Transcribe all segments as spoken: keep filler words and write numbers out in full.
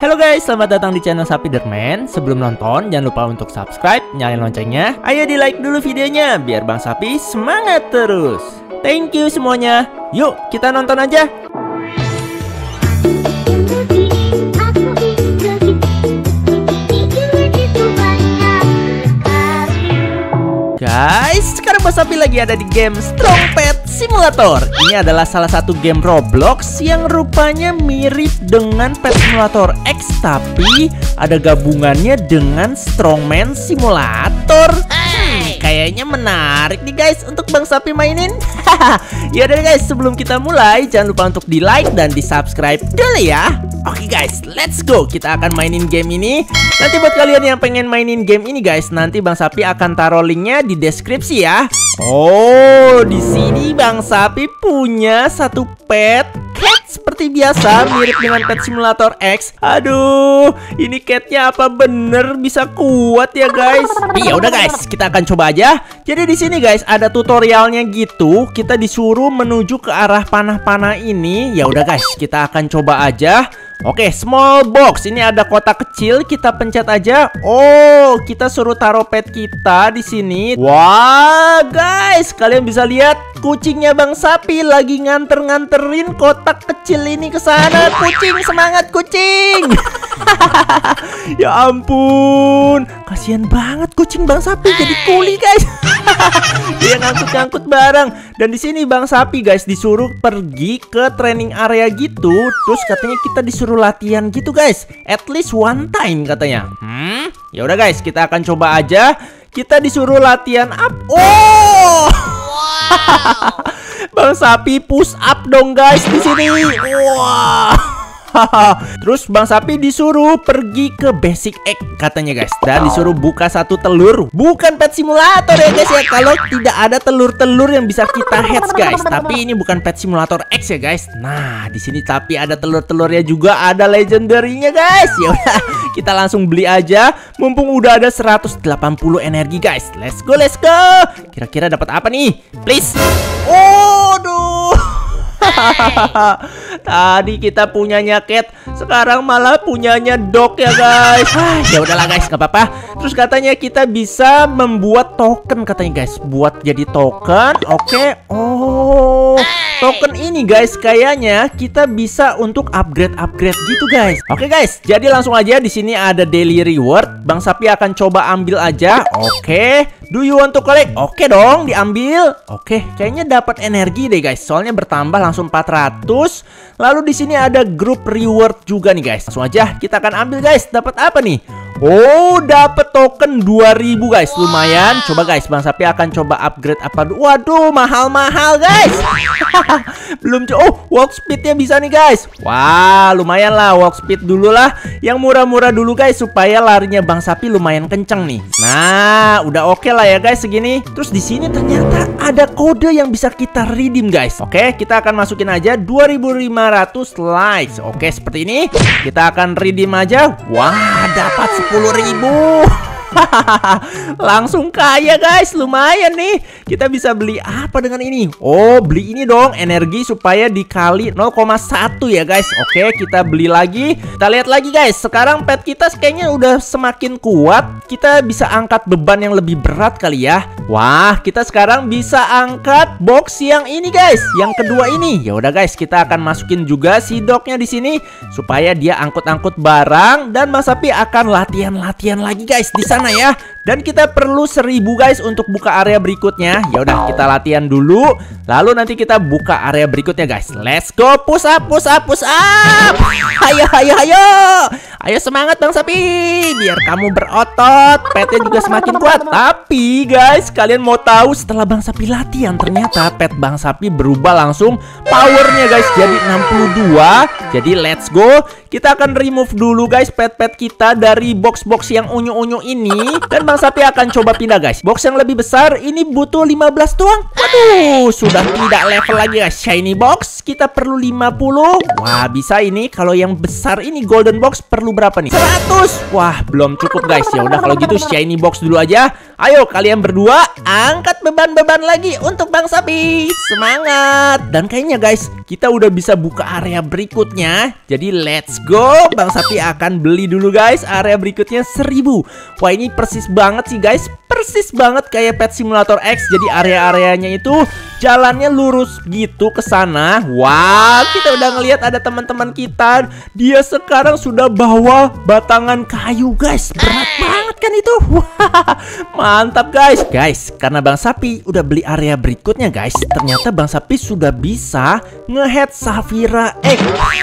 Halo guys, selamat datang di channel Sapiderman. Sebelum nonton, jangan lupa untuk subscribe, nyalain loncengnya. Ayo di like dulu videonya, biar Bang Sapi semangat terus. Thank you semuanya. Yuk, kita nonton aja. Guys, sekarang Bang Sapi lagi ada di game Strong Pet Simulator. Ini adalah salah satu game Roblox yang rupanya mirip dengan Pet Simulator X, tapi ada gabungannya dengan Strongman Simulator. Hmm, kayaknya menarik nih guys untuk Bang Sapi mainin. Ya udah guys, sebelum kita mulai jangan lupa untuk di like dan di subscribe dulu ya. Oke guys, let's go. Kita akan mainin game ini. Nanti buat kalian yang pengen mainin game ini guys, nanti Bang Sapi akan taruh linknya di deskripsi ya. Oh, di sini Bang Sapi punya satu pet cat seperti biasa, mirip dengan Pet Simulator X. Aduh, ini catnya apa bener bisa kuat ya guys? Ya udah guys, kita akan coba aja. Jadi di sini guys ada tutorialnya gitu. Kita disuruh menuju ke arah panah-panah ini. Ya udah guys, kita akan coba aja. Oke, small box. Ini ada kotak kecil, kita pencet aja. Oh, kita suruh taruh pet kita di sini. Wah, guys, kalian bisa lihat kucingnya Bang Sapi lagi nganter-nganterin kotak kecil ini ke sana. Kucing, semangat kucing. Ya ampun, kasihan banget kucing Bang Sapi jadi kuli, guys. Dia ngangkut-ngangkut barang. Dan di sini Bang Sapi guys disuruh pergi ke training area gitu. Terus katanya kita disuruh latihan gitu guys, at least one time katanya. Hmm, ya udah guys, kita akan coba aja. Kita disuruh latihan up. Oh, wow. Bang Sapi push up dong guys di sini. Wah. Terus Bang Sapi disuruh pergi ke basic egg katanya guys, dan disuruh buka satu telur. Bukan Pet Simulator ya guys ya, kalau tidak ada telur-telur yang bisa kita hatch guys. Tapi ini bukan Pet Simulator X ya guys. Nah, di sini tapi ada telur-telurnya juga, ada legendary-nya guys. Ya udah, kita langsung beli aja. Mumpung udah ada seratus delapan puluh energi guys. Let's go, let's go. Kira-kira dapat apa nih? Please. Oh, duh. Tadi kita punyanya cat, sekarang malah punyanya dog ya guys. Ya udahlah guys, nggak apa-apa. Terus katanya kita bisa membuat token katanya guys, buat jadi token. Oke. Oh, token ini guys kayaknya kita bisa untuk upgrade-upgrade gitu guys. Oke guys, jadi langsung aja di sini ada daily reward. Bang Sapi akan coba ambil aja. Oke. Do you want to collect? Oke dong, diambil. Oke, kayaknya dapat energi deh guys. Soalnya bertambah langsung empat ratus. Lalu di sini ada group reward juga nih guys. Langsung aja kita akan ambil guys. Dapat apa nih? Oh, dapat token dua ribu guys. Lumayan. Coba guys, Bang Sapi akan coba upgrade apa dulu. Waduh, mahal-mahal guys. Belum coba. Oh, walk speednya bisa nih guys. Wah, lumayan lah, walk speed dulu lah. Yang murah-murah dulu guys, supaya larinya Bang Sapi lumayan kenceng nih. Nah, udah oke lah ya guys segini. Terus di sini ternyata ada kode yang bisa kita redeem guys. Oke, kita akan masukin aja dua ribu lima ratus likes. Oke, seperti ini. Kita akan redeem aja. Wah, dapat sepuluh ribu. Langsung kaya guys, lumayan nih. Kita bisa beli apa dengan ini? Oh, beli ini dong, energi supaya dikali nol koma satu ya guys. Oke, kita beli lagi. Kita lihat lagi guys, sekarang pet kita kayaknya udah semakin kuat. Kita bisa angkat beban yang lebih berat kali ya. Wah, kita sekarang bisa angkat box yang ini guys, yang kedua ini. Ya udah guys, kita akan masukin juga si dognya di sini supaya dia angkut-angkut barang, dan Mas Sapi akan latihan-latihan lagi guys di sana ya. Dan kita perlu seribu guys untuk buka area berikutnya. Ya udah, kita latihan dulu, lalu nanti kita buka area berikutnya guys. Let's go, push up, push up, push up. Ayo, ayo, ayo. Ayo semangat Bang Sapi, biar kamu berotot, petnya juga semakin kuat. Tapi guys, kalian mau tahu setelah Bang Sapi latihan, ternyata pet Bang Sapi berubah langsung powernya guys, jadi enam puluh dua. Jadi let's go. Kita akan remove dulu guys pet-pet kita dari box-box yang unyu-unyu ini. Dan Bang Sapi akan coba pindah guys. Box yang lebih besar ini butuh lima belas doang. Waduh, sudah tidak level lagi guys. Shiny box kita perlu lima puluh. Wah, bisa ini. Kalau yang besar ini golden box perlu berapa nih? seratus. Wah, belum cukup guys. Ya udah kalau gitu shiny box dulu aja. Ayo kalian berdua angkat beban-beban lagi untuk Bang Sapi. Semangat. Dan kayaknya guys, kita udah bisa buka area berikutnya. Jadi let's go. Bang Sapi akan beli dulu guys area berikutnya seribu. Wah, ini persis banget sih guys. Persis banget kayak Pet Simulator X. Jadi area-areanya itu jalannya lurus gitu ke sana. Wah, kita udah ngelihat ada teman-teman kita. Dia sekarang sudah bawa batangan kayu guys. Berat banget kan itu. Wah, mantap guys. Guys, karena Bang Sapi udah beli area berikutnya guys, ternyata Bang Sapi sudah bisa ngehead Safira X.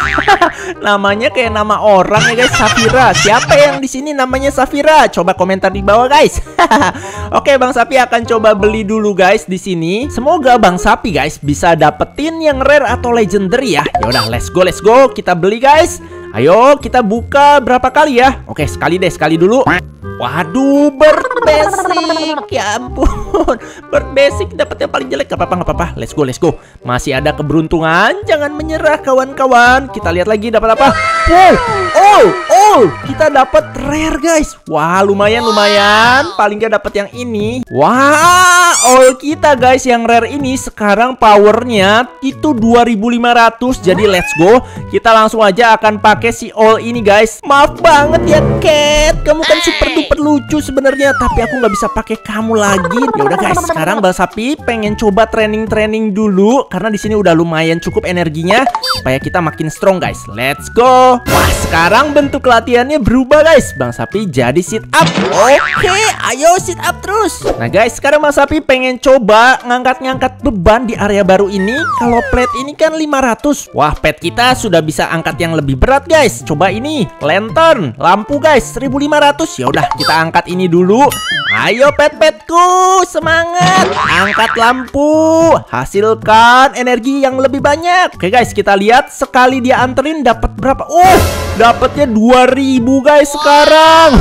Namanya kayak nama orang ya guys, Safira. Siapa yang di sini namanya Safira? Coba komentar di bawah guys. Oke, Bang Sapi akan coba beli dulu guys di sini. Semoga Bang Sapi guys bisa dapetin yang rare atau legendary ya. Ya udah, let's go, let's go. Kita beli guys. Ayo kita buka berapa kali ya? Oke, sekali deh, sekali dulu. Waduh, bird basic. Ya ampun, bird basic dapat yang paling jelek. Gak apa-apa, gak apa-apa. Let's go, let's go. Masih ada keberuntungan. Jangan menyerah kawan-kawan. Kita lihat lagi dapat apa. Wow, oh, oh, kita dapat rare guys. Wah, lumayan, lumayan. Paling gak dapat yang ini. Wah, all kita guys yang rare ini sekarang powernya itu dua ribu lima ratus. Jadi let's go. Kita langsung aja akan pakai si all ini guys. Maaf banget ya Cat, kamu kan super duper lucu sebenarnya, tapi aku nggak bisa pakai kamu lagi. Ya udah guys, sekarang Bang Sapi pengen coba training-training dulu karena di sini udah lumayan cukup energinya supaya kita makin strong guys. Let's go. Wah, sekarang bentuk latihannya berubah guys. Bang Sapi jadi sit up. Oke, ayo sit up terus. Nah guys, sekarang Bang Sapi pengen coba ngangkat-ngangkat beban di area baru ini. Kalau plate ini kan lima ratus. Wah, pet kita sudah bisa angkat yang lebih berat guys. Coba ini, lantern, lampu guys, seribu lima ratus. Ya udah, kita angkat ini dulu. Ayo pet-petku, semangat. Angkat lampu, hasilkan energi yang lebih banyak. Oke guys, kita lihat sekali dia anterin dapat berapa. Oh, dapatnya dua ribu guys sekarang.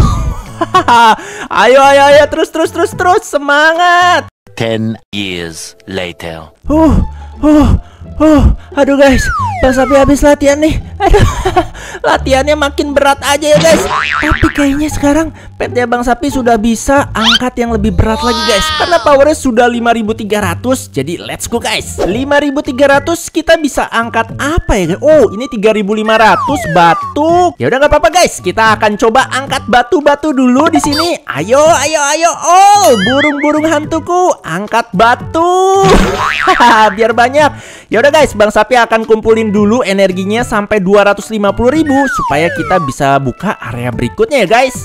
Ayo, ayo, ayo, terus, terus, terus, terus, semangat. Ten years later. Uh, uh, uh, aduh guys, Bang Sapi habis latihan nih. Aduh, latihannya makin berat aja ya guys. Tapi kayaknya sekarang petnya Bang Sapi sudah bisa angkat yang lebih berat lagi guys, karena powernya sudah lima ribu tiga ratus. Jadi let's go guys. lima ribu tiga ratus kita bisa angkat apa ya guys? Oh, ini tiga ribu lima ratus batu. Ya udah, nggak apa-apa guys. Kita akan coba angkat batu-batu dulu di sini. Ayo, ayo, ayo. Oh, burung-burung hantuku, angkat batu. Biar banyak. Ya udah guys, Bang Sapi akan kumpulin dulu energinya sampai dua ratus lima puluh ribu supaya kita bisa buka area berikutnya ya guys.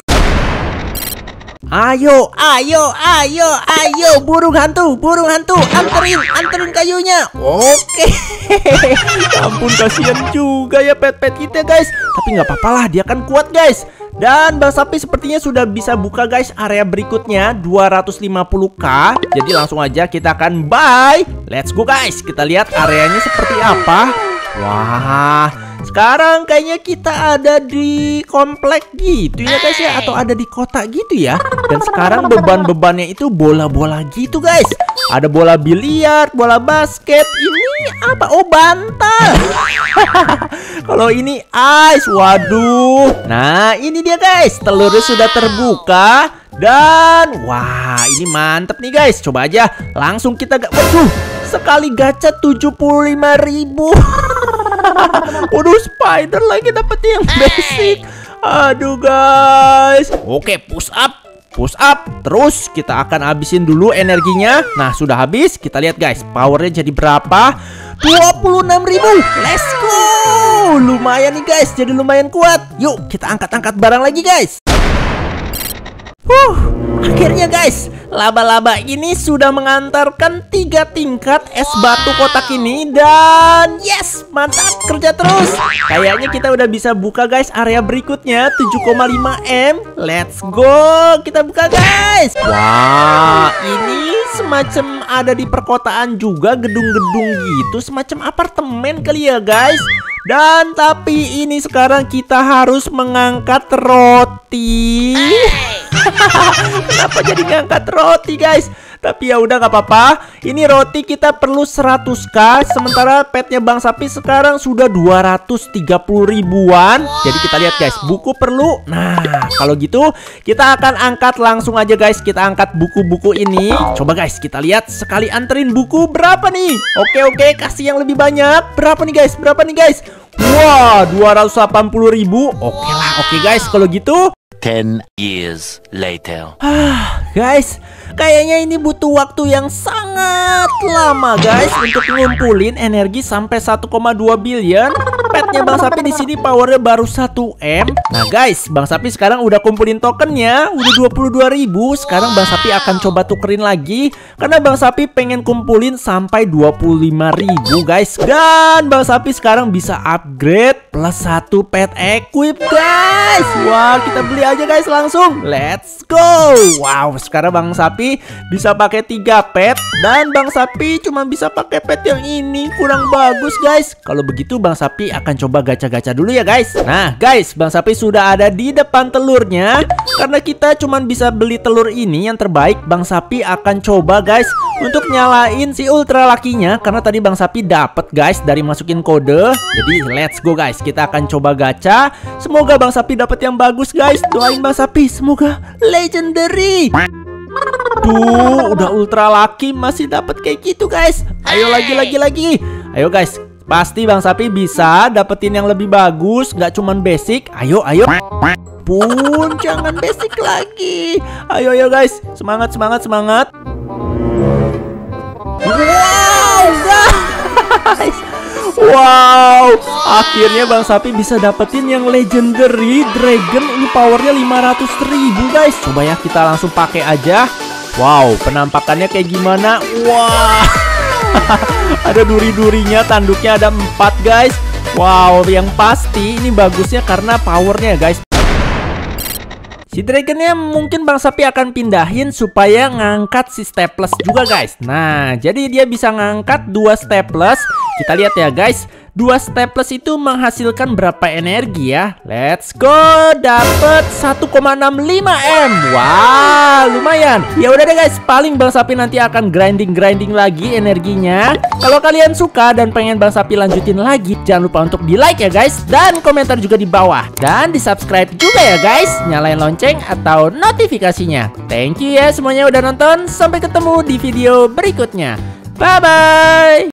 Ayo, ayo, ayo, ayo, burung hantu, burung hantu, anterin, anterin kayunya. Oke. Ampun, kasihan juga ya pet-pet kita guys. Tapi nggak apa-apa lah, dia kan kuat guys. Dan Bang Sapi sepertinya sudah bisa buka guys area berikutnya dua ratus lima puluh k. Jadi langsung aja kita akan buy. Let's go guys. Kita lihat areanya seperti apa. Wah, sekarang kayaknya kita ada di komplek gitu ya guys ya, atau ada di kota gitu ya. Dan sekarang beban-bebannya itu bola-bola gitu guys. Ada bola biliar, bola basket. Ini apa? Oh, bantal. Kalau ini ice. Waduh. Nah, ini dia guys. Telurnya sudah terbuka. Dan wah, ini mantep nih guys. Coba aja langsung kita gak. Waduh, sekali gacha tujuh puluh lima ribu. Waduh, spider lagi dapet yang basic. Aduh guys. Oke, push up. Push up. Terus kita akan habisin dulu energinya. Nah, sudah habis. Kita lihat guys, powernya jadi berapa? dua puluh enam ribu. Let's go. Lumayan nih guys, jadi lumayan kuat. Yuk kita angkat-angkat barang lagi guys. Huh, akhirnya guys, laba-laba ini sudah mengantarkan tiga tingkat es batu kotak ini. Dan yes, mantap, kerja terus. Kayaknya kita udah bisa buka guys area berikutnya tujuh koma lima M. Let's go, kita buka guys. Wah, ini semacam ada di perkotaan juga, gedung-gedung gitu, semacam apartemen kali ya guys. Dan tapi ini sekarang kita harus mengangkat roti. Kenapa jadi ngangkat roti guys? Tapi ya udah nggak apa-apa. Ini roti kita perlu seratus k, sementara petnya Bang Sapi sekarang sudah dua ratus tiga puluh ribuan. Jadi kita lihat guys, buku perlu. Nah, kalau gitu kita akan angkat langsung aja guys. Kita angkat buku-buku ini. Coba guys, kita lihat sekali anterin buku berapa nih? Oke oke, kasih yang lebih banyak. Berapa nih guys? Berapa nih guys? Wah, dua ratus delapan puluh ribu. Oke lah, oke guys, kalau gitu Ten years later. Ah, guys, kayaknya ini butuh waktu yang sangat lama, guys, untuk ngumpulin energi sampai satu koma dua billion. Petnya Bang Sapi di sini powernya baru satu M. Nah, guys, Bang Sapi sekarang udah kumpulin tokennya, udah dua puluh dua ribu. Sekarang Bang Sapi akan coba tukerin lagi karena Bang Sapi pengen kumpulin sampai dua puluh lima ribu, guys. Dan Bang Sapi sekarang bisa upgrade plus satu pet equip, guys. Wah, kita beli aja guys langsung. Let's go. Wow, sekarang Bang Sapi bisa pakai tiga pet dan Bang Sapi cuma bisa pakai pet yang ini, kurang bagus guys. Kalau begitu Bang Sapi akan coba gacha-gacha dulu ya guys. Nah guys, Bang Sapi sudah ada di depan telurnya. Karena kita cuma bisa beli telur ini yang terbaik, Bang Sapi akan coba guys untuk nyalain si ultra lakinya. Karena tadi Bang Sapi dapat guys dari masukin kode. Jadi let's go guys, kita akan coba gacha. Semoga Bang Sapi dapat yang bagus guys. Doain Bang Sapi, semoga legendary. Tuh, udah ultra laki masih dapat kayak gitu guys. Ayo lagi lagi lagi. Ayo guys, pasti Bang Sapi bisa dapetin yang lebih bagus, nggak cuman basic. Ayo ayo. Pun jangan basic lagi. Ayo ayo guys, semangat semangat semangat. Wow guys. Wow, akhirnya Bang Sapi bisa dapetin yang legendary dragon. Ini powernya lima ratus ribu guys. Coba ya kita langsung pakai aja. Wow, penampakannya kayak gimana? Wah, ada duri-durinya, tanduknya ada empat guys. Wow, yang pasti ini bagusnya karena powernya guys. Si dragonnya mungkin Bang Sapi akan pindahin supaya ngangkat si staples juga guys. Nah, jadi dia bisa ngangkat dua staples. Kita lihat ya guys, dua staples itu menghasilkan berapa energi ya? Let's go, dapet satu koma enam lima M. Wow, lumayan. Ya udah deh guys, paling Bang Sapi nanti akan grinding-grinding lagi energinya. Kalau kalian suka dan pengen Bang Sapi lanjutin lagi, jangan lupa untuk di like ya guys, dan komentar juga di bawah, dan di subscribe juga ya guys. Nyalain lonceng atau notifikasinya. Thank you ya semuanya udah nonton. Sampai ketemu di video berikutnya. Bye bye.